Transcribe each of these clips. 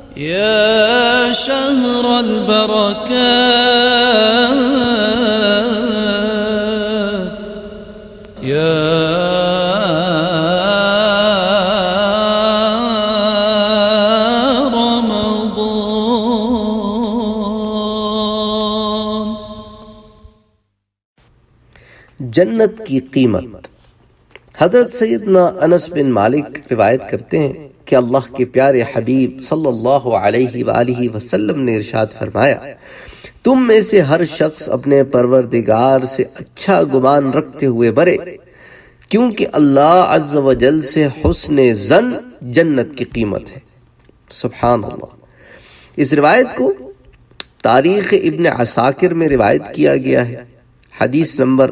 يا شهر البركات يا رمضان. جنت کی قیمت. حضرت سیدنا انس بن مالک روایت کرتے ہیں کہ اللہ کے پیارے حبیب صلی اللہ علیہ وآلہ وسلم نے ارشاد فرمایا، تم میں سے ہر شخص اپنے پروردگار سے اچھا گمان رکھتے ہوئے مرے، کیونکہ اللہ عز و جل سے حسن ظن جنت کی قیمت ہے. سبحان اللہ. اس روایت کو تاریخ ابن عساکر میں روایت کیا گیا ہے، حدیث نمبر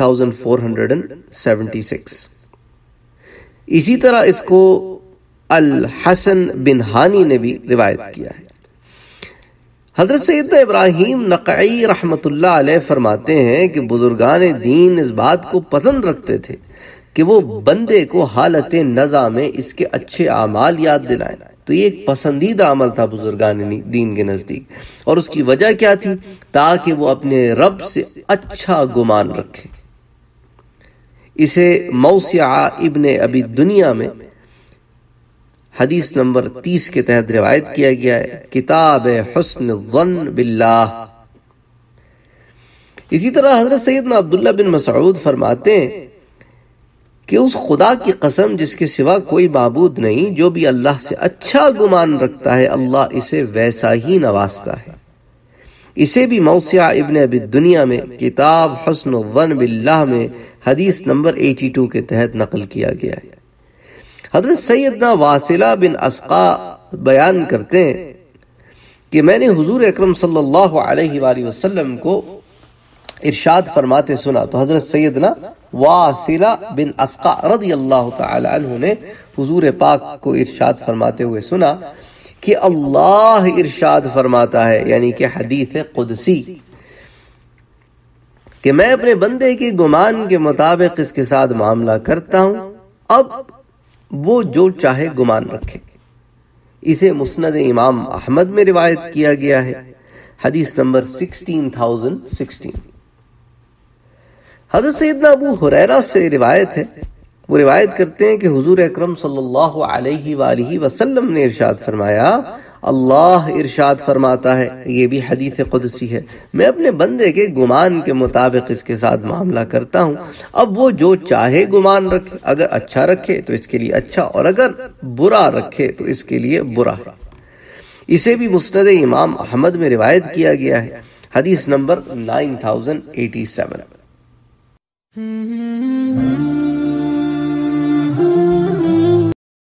1476. اسی طرح اس کو الحسن بن ہانی نے بھی روایت کیا ہے. حضرت سیدنا ابراہیم نقعی رحمت اللہ علیہ فرماتے ہیں کہ بزرگان دین اس بات کو پسند رکھتے تھے کہ وہ بندے کو حالت نزع میں اس کے اچھے اعمال یاد دلائیں. تو یہ ایک پسندیدہ عمل تھا بزرگان دین کے نزدیک، اور اس کی وجہ کیا تھی؟ تاکہ وہ اپنے رب سے اچھا گمان رکھے. اسے موسیعہ ابن ابی دنیا میں حدیث نمبر 30 کے تحت روایت کیا گیا ہے، کتاب حسن الظن باللہ. اسی طرح حضرت سیدنا عبداللہ بن مسعود فرماتے ہیں کہ اس خدا کی قسم جس کے سوا کوئی معبود نہیں، جو بھی اللہ سے اچھا گمان رکھتا ہے اللہ اسے ویسا ہی نوازتا ہے. اسے بھی موسیعہ ابن ابی دنیا میں کتاب حسن الظن باللہ میں حدیث نمبر 82 کے تحت نقل کیا گیا ہے. حضرت سیدنا واصلہ بن اسقا بیان کرتے ہیں کہ میں نے حضور اکرم صلی اللہ علیہ وآلہ وسلم کو ارشاد فرماتے سنا. تو حضرت سیدنا واصلہ بن اسقا رضی اللہ تعالی عنہ نے حضور پاک کو ارشاد فرماتے ہوئے سنا کہ اللہ ارشاد فرماتا ہے، یعنی کہ حدیث قدسی، کہ میں اپنے بندے کے گمان کے مطابق اس کے ساتھ معاملہ کرتا ہوں، اب وہ جو چاہے گمان رکھے. اسے مسند امام احمد میں روایت کیا گیا ہے، حدیث نمبر 16016. حضرت سیدنا ابو ہریرہ سے روایت ہے، وہ روایت کرتے ہیں کہ حضور اکرم صلی اللہ علیہ وآلہ وسلم نے ارشاد فرمایا، اللہ ارشاد فرماتا ہے، یہ بھی حدیث قدسی ہے، میں اپنے بندے کے گمان کے مطابق اس کے ساتھ معاملہ کرتا ہوں، اب وہ جو چاہے گمان رکھے، اگر اچھا رکھے تو اس کے لیے اچھا، اور اگر برا رکھے تو اس کے لیے برا. اسے بھی مسند امام احمد میں روایت کیا گیا ہے، حدیث نمبر 9087.